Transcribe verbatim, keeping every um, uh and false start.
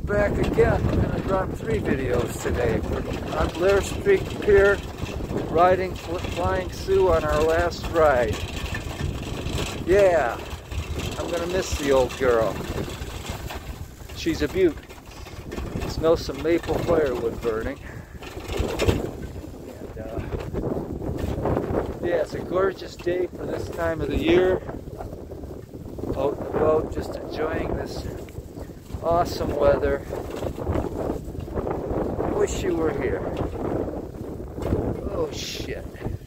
back again. I'm going to drop three videos today. We're on Blair Street Pier, riding Flying Sue on our last ride. Yeah, I'm going to miss the old girl. She's a beaut. Smell some maple firewood burning. And, uh, yeah, it's a gorgeous day for this time of the year. Out and about, just enjoying this awesome weather. Wish you were here. Oh shit.